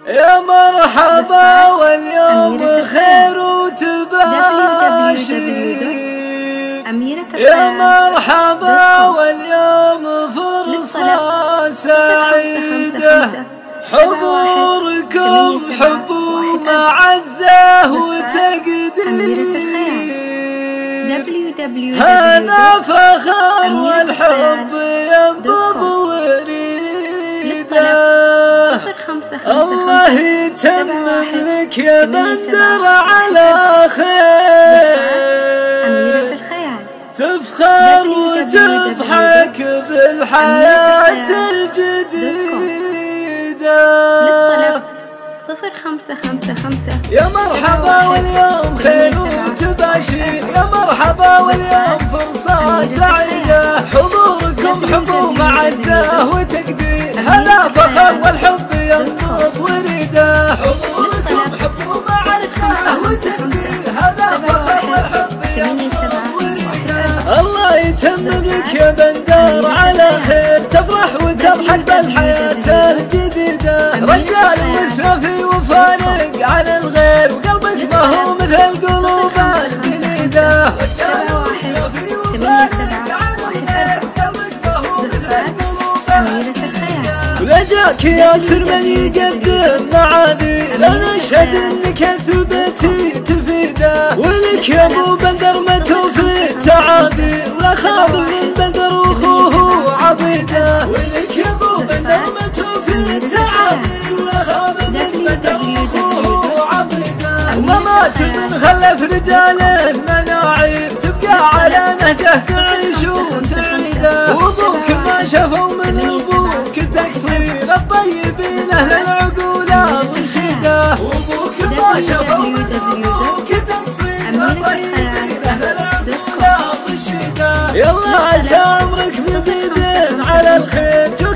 يا مرحبا واليوم خير وتباشير، يا مرحبا واليوم فرصة سعيدة، حضوركم حب ومعزة وتقدير، هذا فخر والحب ينبض وريده، الله يتمم لك يا بندر على خير، تفخر وتضحك بالحياة الجديدة. 0555 يا مرحبا واليوم خير وتباشير، يا مرحبا واليوم فرصة سعيدة، حضوركم حب ومعزة وتقدير، هذا فخر والحب ينبض وريده، حضوركم حب ومعزة وتقدير، هذا فخر والحب ينبض وريده، الله يتمم لك يا بندر على خير، تفرح وتضحك بالحياة الجديدة، رجال وسافي وفارق على الغير، وقلبك ما هو مثل قلوب الجديدة، رجال وسافي وفارق على الغير، وقلبك ما هو مثل قلوب الجديدة، ولجاك ياسر من يقدم معاذير، نشهد انك ثبتي تفيده، ولك يا ابو بندر ما توفي تعابير، ولا خاب من بدر واخوه عضيده، ولك يا ابو بندر ما توفي تعابير، ولا خاب من بدر واخوه عضيده، وما مات من خلف رجال مناعير، تبقى على نهجه تعيش وتعيده، وابوك ما شافوا من ابوك تقصير، الطيبين اهل العقول الرشيده، وابوك ما شافوا من ابوك تقصير، الطيبين اهل العقول الرشيده، يلا عسى عمرك مديد على الخير.